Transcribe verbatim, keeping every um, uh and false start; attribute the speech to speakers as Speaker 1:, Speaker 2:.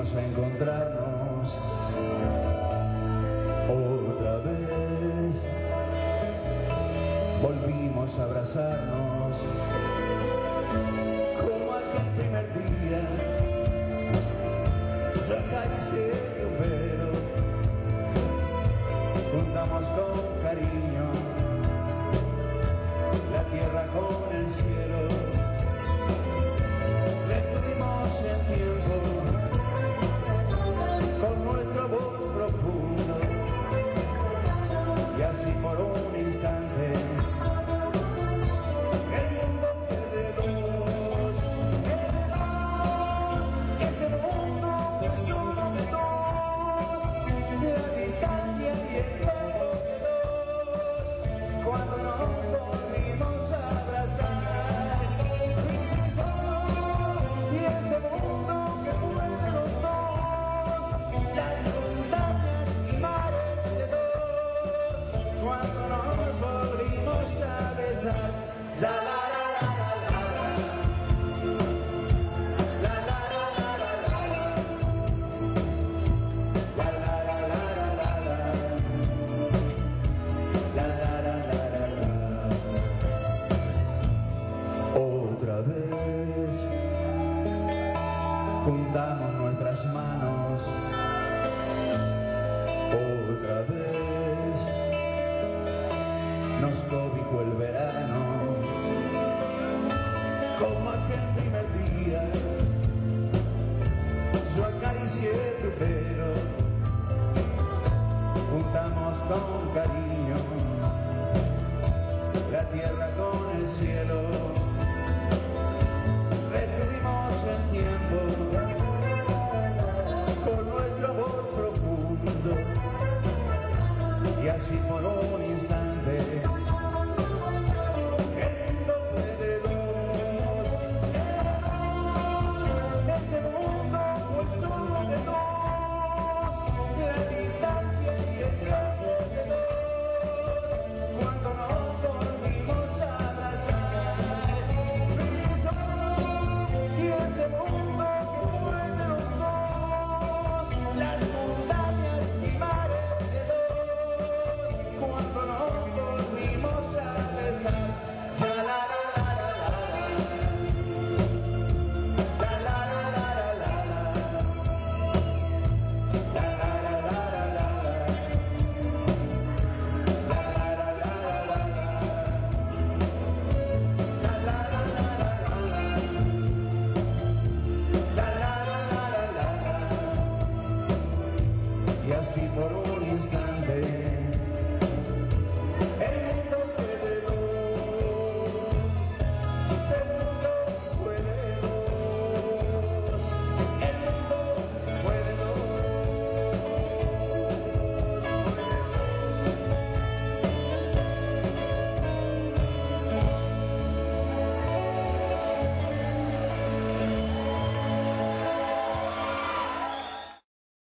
Speaker 1: volvimos a encontrarnos otra vez, volvimos a abrazarnos como aquel primer día. Yo acaricié tu pelo, juntamos con cariño la tierra con el cielo, detuvimos el tiempo con nuestro amor profundo, y así por un instante el mundo pierde dos, pierde dos, este mundo es solo de dos, la distancia y el juego de dos, cuando nos volvimos a abrazar, y solo, y este mundo que mueve los dos, las montañas y mares de dos, cuando nos volvimos a besar. Ya, la, la, la, la, la, la, la, la, la, la, la, la, la, la, la, la, la. Otra vez juntamos nuestras manos, otra vez nos cobijó el verano,